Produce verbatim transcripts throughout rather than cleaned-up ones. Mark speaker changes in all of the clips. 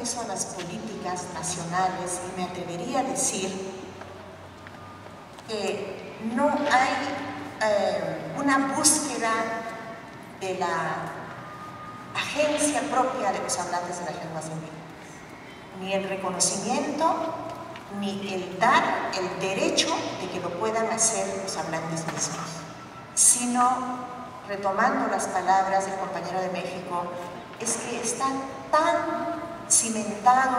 Speaker 1: peso a las políticas nacionales y me atrevería a decir que no hay eh, una búsqueda de la agencia propia de los hablantes de las lenguas indígenas, ni el reconocimiento, ni el dar el derecho de que lo puedan hacer los hablantes mismos, sino, retomando las palabras del compañero de México, es que está tan cimentado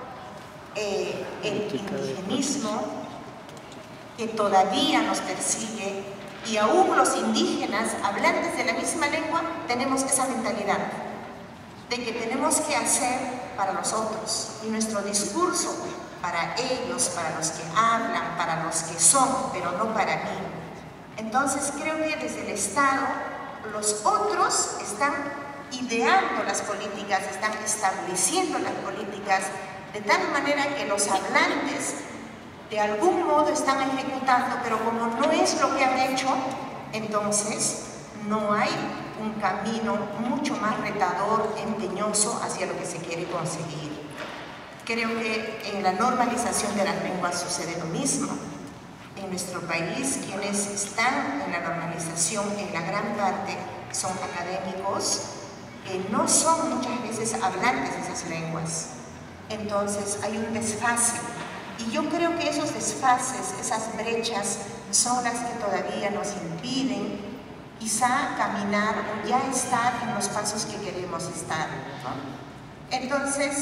Speaker 1: eh, el indigenismo que todavía nos persigue, y aún los indígenas hablantes de la misma lengua tenemos esa mentalidad de que tenemos que hacer para los otros, y nuestro discurso para ellos, para los que hablan, para los que son, pero no para mí. Entonces creo que desde el Estado los otros están ideando las políticas, están estableciendo las políticas de tal manera que los hablantes de algún modo están ejecutando, pero como no es lo que han hecho, entonces no hay un camino mucho más retador, empeñoso hacia lo que se quiere conseguir. Creo que en la normalización de las lenguas sucede lo mismo. En nuestro país, quienes están en la normalización, en la gran parte, son académicos que no son muchas veces hablantes de esas lenguas. Entonces hay un desfase. Y yo creo que esos desfases, esas brechas, son las que todavía nos impiden quizá caminar o ya estar en los pasos que queremos estar, ¿no? Entonces,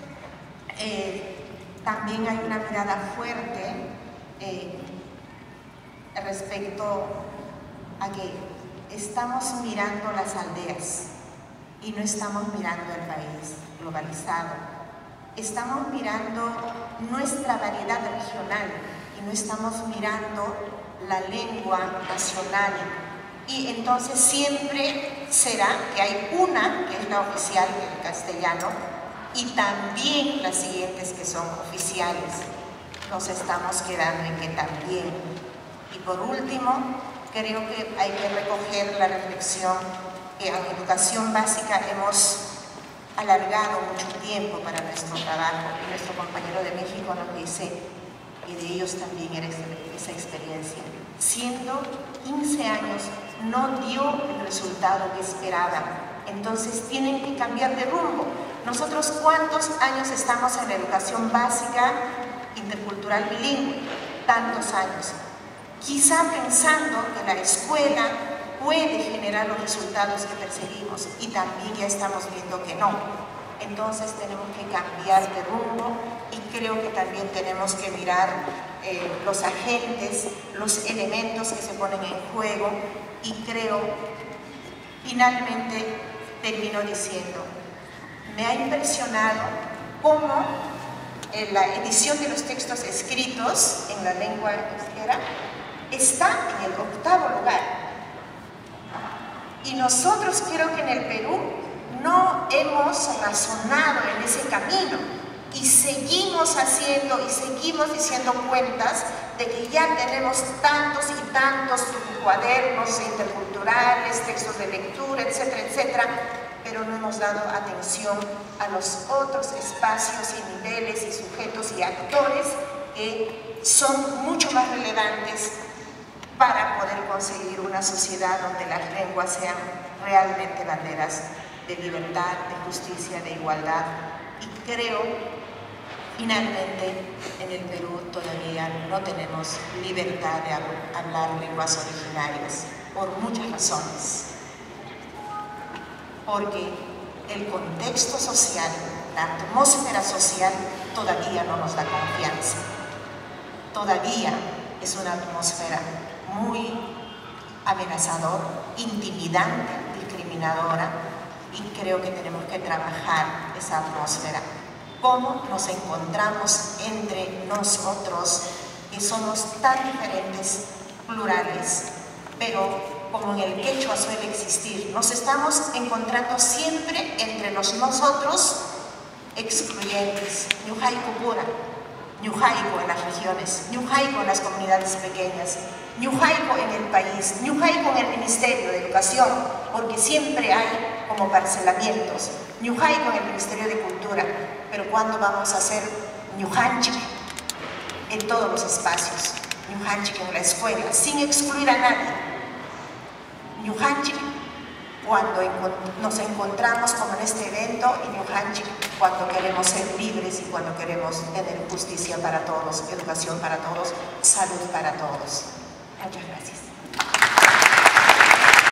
Speaker 1: eh, también hay una mirada fuerte eh, respecto a que estamos mirando las aldeas y no estamos mirando el país globalizado. Estamos mirando nuestra variedad regional y no estamos mirando la lengua nacional. Y entonces siempre será que hay una, que es la oficial, el castellano, y también las siguientes que son oficiales. Nos estamos quedando en que también. Y por último, creo que hay que recoger la reflexión que en educación básica hemos alargado mucho tiempo para nuestro trabajo, y nuestro compañero de México nos dice, y de ellos también era esa experiencia, siendo quince años no dio el resultado que esperaban, entonces tienen que cambiar de rumbo. Nosotros, ¿cuántos años estamos en la educación básica intercultural bilingüe? Tantos años. Quizá pensando que la escuela puede generar los resultados que perseguimos, y también ya estamos viendo que no. Entonces tenemos que cambiar de rumbo, y creo que también tenemos que mirar eh, los agentes, los elementos que se ponen en juego, y creo, finalmente termino diciendo, me ha impresionado cómo en la edición de los textos escritos en la lengua euskera está en el octavo lugar. Y nosotros creo que en el Perú no hemos razonado en ese camino y seguimos haciendo y seguimos diciendo cuentas de que ya tenemos tantos y tantos cuadernos interculturales, textos de lectura, etcétera, etcétera, pero no hemos dado atención a los otros espacios y niveles y sujetos y actores que son mucho más relevantes para poder conseguir una sociedad donde las lenguas sean realmente banderas de libertad, de justicia, de igualdad. Y creo, finalmente, en el Perú todavía no tenemos libertad de hablar lenguas originarias, por muchas razones. Porque el contexto social, la atmósfera social, todavía no nos da confianza. Todavía es una atmósfera muy amenazadora, intimidante, discriminadora, y creo que tenemos que trabajar esa atmósfera. ¿Cómo nos encontramos entre nosotros, que somos tan diferentes, plurales, pero como en el quechua suele existir, nos estamos encontrando siempre entre los nosotros excluyentes, ñuhay kupura, ñujaico en las regiones, ñujaico en las comunidades pequeñas, ñujaico en el país, ñujaico en el Ministerio de Educación, porque siempre hay como parcelamientos, ñujaico en el Ministerio de Cultura, pero ¿cuándo vamos a hacer ñujanchik en todos los espacios? Ñujanchik en la escuela, sin excluir a nadie. Ñujanchik cuando nos encontramos como en este evento, y ñujanchik cuando queremos ser libres y cuando queremos tener justicia para todos, educación para todos, salud para todos. Muchas gracias.